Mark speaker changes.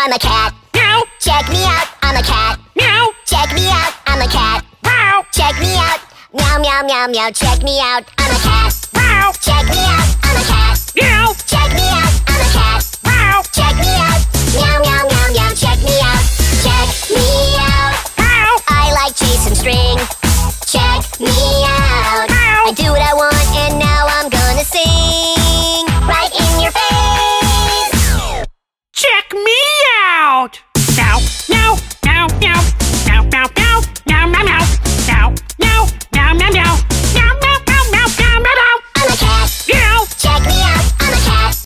Speaker 1: I'm a cat.
Speaker 2: Meow.
Speaker 1: Check me out, I'm a cat.
Speaker 2: Meow.
Speaker 1: Check me out, I'm a cat.
Speaker 2: Wow.
Speaker 1: Check me out. Meow, meow, meow, meow. Check me out, I'm a cat.
Speaker 2: Wow.
Speaker 1: Check me out,